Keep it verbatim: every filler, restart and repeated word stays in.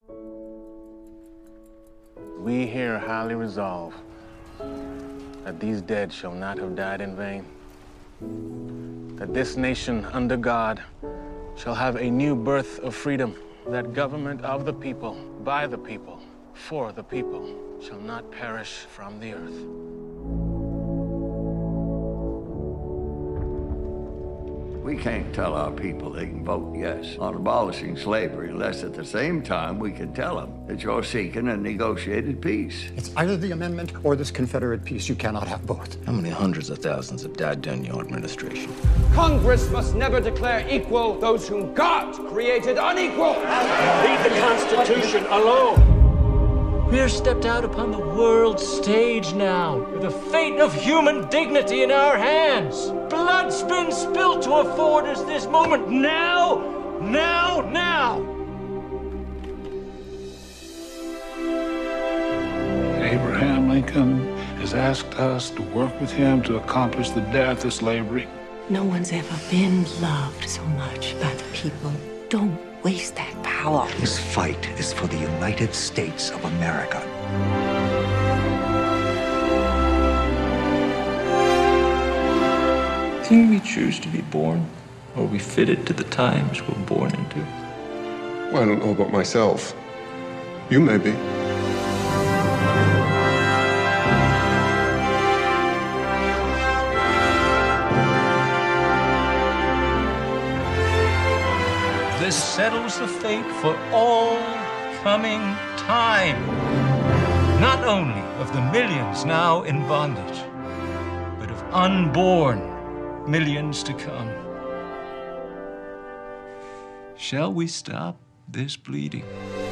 We here highly resolve that these dead shall not have died in vain, that this nation under God shall have a new birth of freedom, that government of the people, by the people, for the people, shall not perish from the earth. We can't tell our people they can vote yes on abolishing slavery unless at the same time we can tell them that you're seeking a negotiated peace. It's either the amendment or this Confederate peace. You cannot have both. How many hundreds of thousands have died during your administration? Congress must never declare equal those whom God created unequal. Leave the Constitution alone. We're stepped out upon the world stage now, with the fate of human dignity in our hands. Blood's been spilled to afford us this moment. Now, now, now! Abraham Lincoln has asked us to work with him to accomplish the death of slavery. No one's ever been loved so much by the people. Don't waste that power. This fight is for the United States of America. I think we choose to be born, or we fitted to the times we're born into. Well, I don't know about myself. You may be. This settles the fate for all coming time. Not only of the millions now in bondage, but of unborn millions to come. Shall we stop this bleeding?